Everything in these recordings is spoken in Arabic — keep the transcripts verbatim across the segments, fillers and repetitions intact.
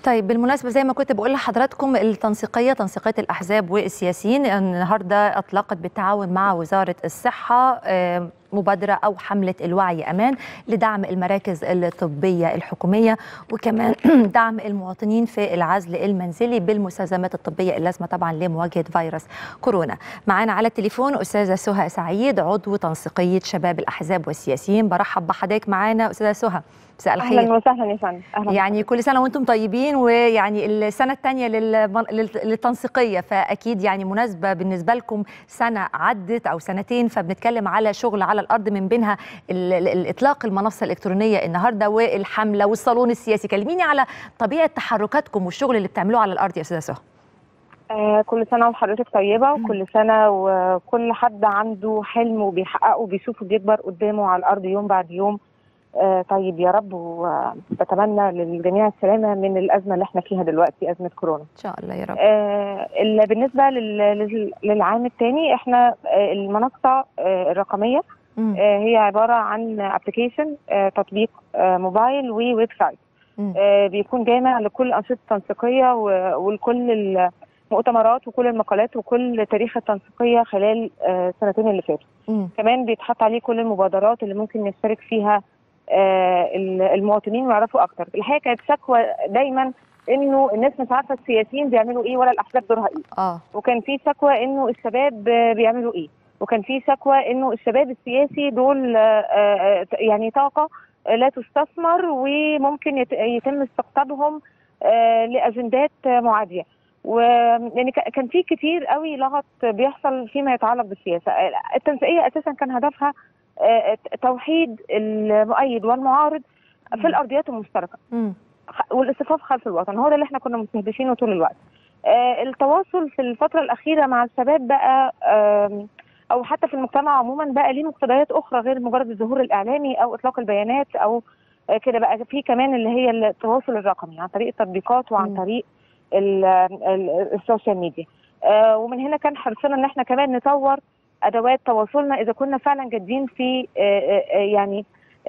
طيب بالمناسبة زي ما كنت بقول لحضراتكم، التنسيقية تنسيقية الأحزاب والسياسيين النهاردة أطلقت بالتعاون مع وزارة الصحة مبادرة أو حملة الوعي أمان لدعم المراكز الطبية الحكومية، وكمان دعم المواطنين في العزل المنزلي بالمستلزمات الطبية اللازمة طبعا لمواجهة فيروس كورونا. معانا على التليفون أستاذة سهى سعيد، عضو تنسيقية شباب الأحزاب والسياسيين. برحب بحضرتك معانا أستاذة سهى. مساء الخير. اهلا وسهلا يا فندم. يعني كل سنه وانتم طيبين، ويعني السنه الثانيه للتنسيقيه، فاكيد يعني مناسبه بالنسبه لكم، سنه عدت او سنتين، فبنتكلم على شغل على الارض، من بينها الاطلاق المنصه الالكترونيه النهارده والحمله والصالون السياسي. كلميني على طبيعه تحركاتكم والشغل اللي بتعملوه على الارض يا استاذه سهى. آه كل سنه وحضرتك طيبه، وكل سنه وكل حد عنده حلم وبيحققه وبيشوفه بيكبر قدامه على الارض يوم بعد يوم. آه طيب يا رب، وبتمنى للجميع السلامه من الازمه اللي احنا فيها دلوقتي، ازمه كورونا ان شاء الله يا رب. آه بالنسبه لل... للعام الثاني، احنا آه المنصه آه الرقميه آه هي عباره عن ابلكيشن، آه تطبيق آه موبايل وويب سايت، آه بيكون جامع لكل الانشطه التنسيقيه ولكل المؤتمرات وكل المقالات وكل تاريخ التنسيقيه خلال آه السنتين اللي فاتوا. كمان بيتحط عليه كل المبادرات اللي ممكن يشترك فيها آه المواطنين ويعرفوا اكتر. الحقيقه كانت شكوى دايما انه الناس مش عارفه السياسيين بيعملوا ايه ولا الاحزاب دورها ايه. اه وكان في شكوى انه الشباب بيعملوا ايه، وكان في شكوى انه الشباب السياسي دول آه يعني طاقه لا تستثمر وممكن يتم استقطابهم آه لاجندات معاديه. ويعني كان في كتير قوي لغط بيحصل فيما يتعلق بالسياسه. التنسيقيه اساسا كان هدفها توحيد المؤيد والمعارض في الارضيات المشتركه والاصطفاف خلف الوطن. هو ده اللي احنا كنا مستهدفينه طول الوقت. التواصل في الفتره الاخيره مع الشباب بقى او حتى في المجتمع عموما بقى ليه مقتضيات اخرى غير مجرد الظهور الاعلامي او اطلاق البيانات او كده. بقى في كمان اللي هي التواصل الرقمي عن طريق التطبيقات وعن م. طريق السوشيال ميديا. ومن هنا كان حرصنا ان احنا كمان نطور ادوات تواصلنا اذا كنا فعلا جادين في يعني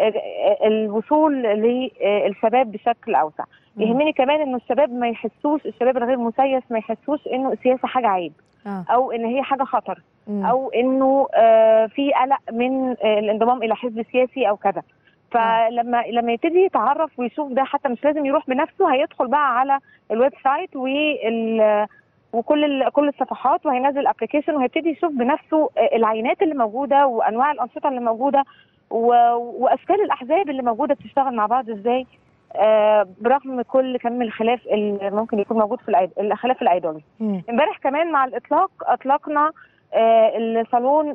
الوصول للشباب بشكل اوسع. يهمني كمان انه الشباب ما يحسوش، الشباب الغير مسيس ما يحسوش انه السياسه حاجه عيب او ان هي حاجه خطر او انه في قلق من الانضمام الى حزب سياسي او كذا. فلما لما يبتدي يتعرف ويشوف ده، حتى مش لازم يروح بنفسه، هيدخل بقى على الويب سايت وال وكل كل الصفحات، وهينزل ابلكيشن وهيبتدي يشوف بنفسه العينات اللي موجوده وانواع الانشطه اللي موجوده واشكال الاحزاب اللي موجوده بتشتغل مع بعض ازاي، آه برغم كل كم الخلاف اللي ممكن يكون موجود في الخلاف الايديولوجي. امبارح كمان مع الاطلاق اطلقنا آه الصالون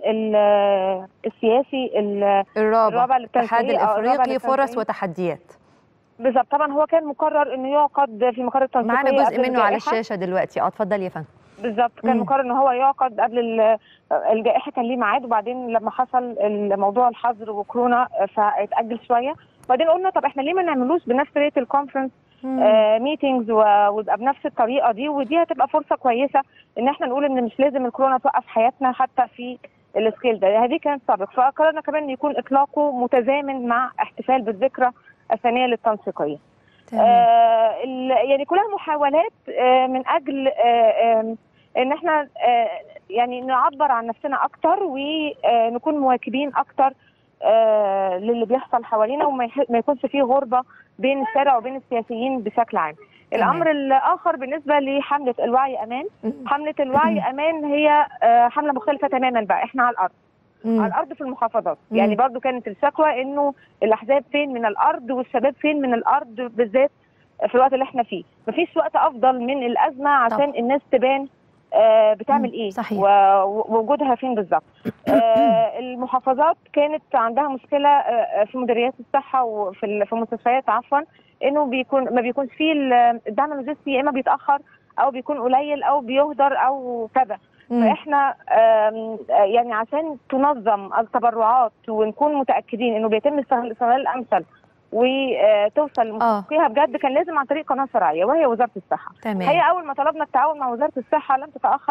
السياسي الرابع للاتحاد الافريقي، فرص وتحديات. بالظبط. طبعا هو كان مقرر انه يعقد في مقر التنسيقيه، معانا جزء منه على الشاشه دلوقتي. اه اتفضلي يا فندم. بالظبط. كان مقرر ان هو يعقد قبل الجائحه، كان ليه ميعاد، وبعدين لما حصل الموضوع الحظر وكورونا فاتاجل شويه. وبعدين قلنا طب احنا ليه ما نعملوش بنفس طريقه الكونفرنس آه ميتينجز ويبقى بنفس الطريقه دي، ودي هتبقى فرصه كويسه ان احنا نقول ان مش لازم الكورونا توقف حياتنا حتى في السكيل ده. هذه كانت سابق. فقررنا كمان يكون اطلاقه متزامن مع احتفال بالذكرى الثانيه للتنسيقيه. آه يعني كلها محاولات آه من اجل آه آه ان احنا آه يعني نعبر عن نفسنا اكتر ونكون مواكبين اكتر آه للي بيحصل حوالينا، وما يكونش فيه غربه بين الشارع وبين السياسيين بشكل عام. الامر الاخر بالنسبه لحمله الوعي امان، حمله الوعي امان هي آه حمله مختلفه تماما. بقى احنا على الارض، مم. على الارض في المحافظات. مم. يعني برضو كانت الشكوى انه الاحزاب فين من الارض والشباب فين من الارض، بالذات في الوقت اللي احنا فيه. مفيش وقت افضل من الازمه عشان طب. الناس تبان آه بتعمل ايه ووجودها فين بالظبط. آه المحافظات كانت عندها مشكله آه في مديريات الصحه وفي في المستشفيات عفوا، انه بيكون ما بيكونش فيه الدعم اللوجستي، يا اما بيتاخر او بيكون قليل او بيهدر او كذا. فاحنا يعني عشان تنظم التبرعات ونكون متاكدين انه بيتم استغلال الامثل وتوصل لمستحقيها بجد، كان لازم عن طريق قناه شرعيه وهي وزاره الصحه. هي اول ما طلبنا التعاون مع وزاره الصحه لم تتاخر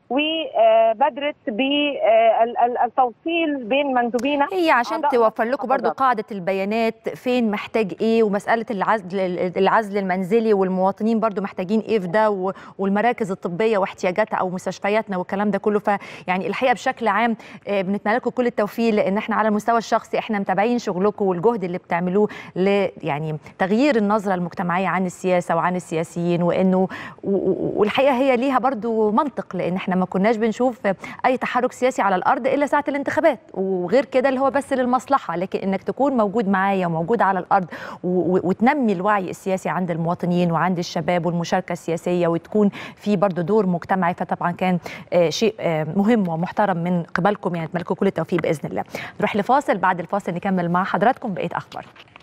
وبدرت بالتوصيل بين مندوبينا. هي عشان توفر لكم برضو قاعدة البيانات فين محتاج ايه، ومسألة العزل العزل المنزلي، والمواطنين برضو محتاجين ايه في ده، والمراكز الطبية واحتياجاتها او مستشفياتنا والكلام ده كله. فيعني الحقيقة بشكل عام بنتمنى لكم كل التوفيق، لان احنا على المستوى الشخصي احنا متابعين شغلكم والجهد اللي بتعملوه ل يعني تغيير النظرة المجتمعية عن السياسة وعن السياسيين، وانه والحقيقة هي ليها برضو منطق، لان احنا ما كناش بنشوف اي تحرك سياسي على الارض الا ساعه الانتخابات، وغير كده اللي هو بس للمصلحه. لكن انك تكون موجود معايا وموجود على الارض وتنمي الوعي السياسي عند المواطنين وعند الشباب والمشاركه السياسيه، وتكون في برضو دور مجتمعي، فطبعا كان شيء مهم ومحترم من قبلكم. يعني نتمنى لكم كل التوفيق باذن الله. نروح لفاصل، بعد الفاصل نكمل مع حضراتكم بقيه اخبار.